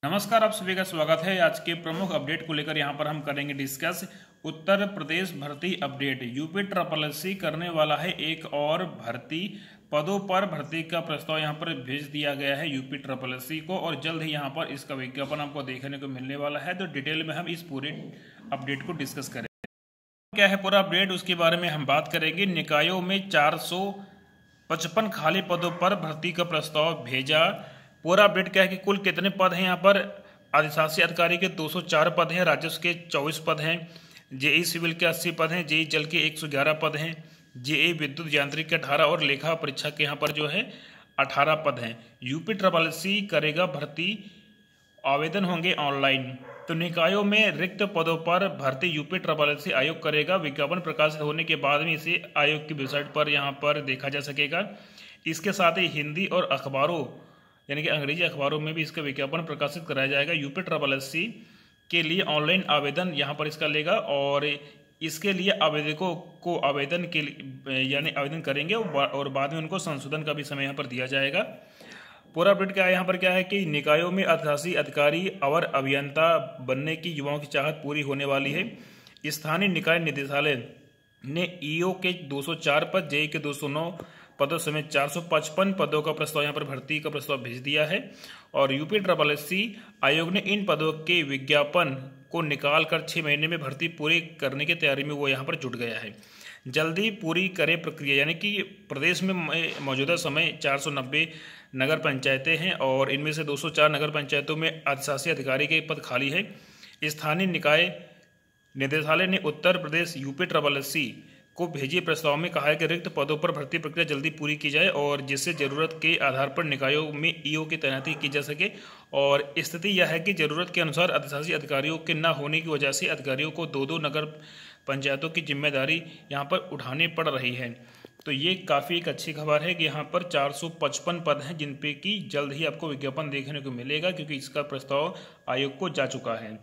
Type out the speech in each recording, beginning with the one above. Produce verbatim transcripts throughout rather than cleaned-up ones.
नमस्कार, आप सभी का स्वागत है। आज के प्रमुख अपडेट को लेकर यहाँ पर हम करेंगे डिस्कस। उत्तर प्रदेश भर्ती update. UP triple S C करने वाला है एक और भर्ती। पदों पर भर्ती का प्रस्ताव यहाँ पर भेज दिया गया है यूपी ट्रिपल एस सी को और जल्द ही यहाँ पर इसका विज्ञापन आपको देखने को मिलने वाला है। तो डिटेल में हम इस पूरे अपडेट को डिस्कस करेंगे। क्या है पूरा अपडेट, उसके बारे में हम बात करेंगे। निकायों में चार सौ पचपन खाली पदों पर भर्ती का प्रस्ताव भेजा। पूरा अपडेट क्या है कि कुल कितने पद हैं यहाँ पर। अधिशासी अधिकारी के दो सौ चार पद हैं, राजस्व के चौबीस पद हैं, जेई सिविल के अस्सी पद हैं, जेई जल के एक सौ ग्यारह पद हैं, जेई विद्युत यांत्रिक के अठारह और लेखा परीक्षा के यहाँ पर जो है अठारह पद हैं। यूपी ट्रिपल एस सी करेगा भर्ती, आवेदन होंगे ऑनलाइन। तो निकायों में रिक्त पदों पर भर्ती यूपी ट्रिपल एस सी आयोग करेगा। विज्ञापन प्रकाशित होने के बाद में इसे आयोग की वेबसाइट पर यहाँ पर देखा जा सकेगा। इसके साथ ही हिंदी और अखबारों यानी कि अंग्रेजी अखबारों में भी इसका विज्ञापन प्रकाशित कराया जाएगा। यूपी ट्रिपल एस सी के लिए ऑनलाइन आवेदन यहाँ पर इसका लेगा और इसके लिए आवेदकों को आवेदन के लिए यानी आवेदन करेंगे और बाद में उनको संशोधन का भी समय यहाँ पर दिया जाएगा। पूरा अपडेट क्या है यहाँ पर क्या है कि निकायों में अधिशासी अधिकारी और अभियंता बनने की युवाओं की चाहत पूरी होने वाली है। स्थानीय निकाय निदेशालय ने ईओ के दो सौ चार पद, जेई के दो सौ नौ पदों समेत चार सौ पचपन पदों का प्रस्ताव यहाँ पर भर्ती का प्रस्ताव भेज दिया है और यूपी ट्रिपल एस सी आयोग ने इन पदों के विज्ञापन को निकाल कर छः महीने में भर्ती पूरी करने की तैयारी में वो यहाँ पर जुट गया है। जल्दी पूरी करे प्रक्रिया, यानी कि प्रदेश में मौजूदा समय चार सौ नब्बे नगर पंचायतें हैं और इनमें से दो सौ चार नगर पंचायतों में अधिशासी अधिकारी के पद खाली है। स्थानीय निकाय निदेशालय ने Uttar Pradesh UP triple S C को भेजे प्रस्ताव में कहा है कि रिक्त पदों पर भर्ती प्रक्रिया जल्दी पूरी की जाए और जिससे जरूरत के आधार पर निकायों में ईओ की तैनाती की जा सके। और स्थिति यह है कि जरूरत के अनुसार अधिशासी अधिकारियों के न होने की वजह से अधिकारियों को दो दो नगर पंचायतों की जिम्मेदारी यहाँ पर उठानी पड़ रही है। तो ये काफ़ी एक अच्छी खबर है कि यहाँ पर चार सौ पचपन पद हैं जिन पे कि जल्द ही आपको विज्ञापन देखने को मिलेगा, क्योंकि इसका प्रस्ताव आयोग को जा चुका है।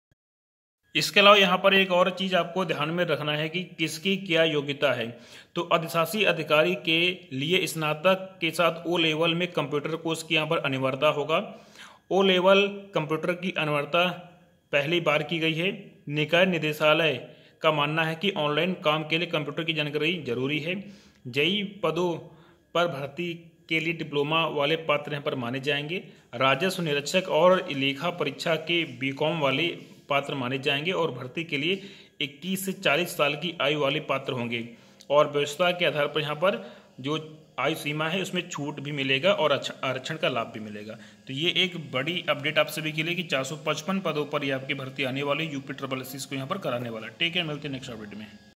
इसके अलावा यहाँ पर एक और चीज़ आपको ध्यान में रखना है कि किसकी क्या योग्यता है। तो अधिशासी अधिकारी के लिए स्नातक के साथ ओ लेवल में कंप्यूटर कोर्स की यहाँ पर अनिवार्यता होगा। ओ लेवल कंप्यूटर की अनिवार्यता पहली बार की गई है। निकाय निदेशालय का मानना है कि ऑनलाइन काम के लिए कंप्यूटर की जानकारी जरूरी है। जेई पदों पर भर्ती के लिए डिप्लोमा वाले पात्र यहाँ पर माने जाएंगे। राजस्व निरीक्षक और लेखा परीक्षा के बीकॉम वाले पात्र माने जाएंगे और भर्ती के लिए इक्कीस से चालीस साल की आयु वाले पात्र होंगे और व्यवस्था के आधार पर यहाँ पर जो आयु सीमा है उसमें छूट भी मिलेगा और आरक्षण का लाभ भी मिलेगा। तो ये एक बड़ी अपडेट आप सभी के लिए कि चार सौ पचपन पदों पर ये आपकी भर्ती आने वाली यूपी ट्रिपल एस सी को यहाँ पर कराने वाला। टेक केयर, मिलते हैं नेक्स्ट अपडेट में।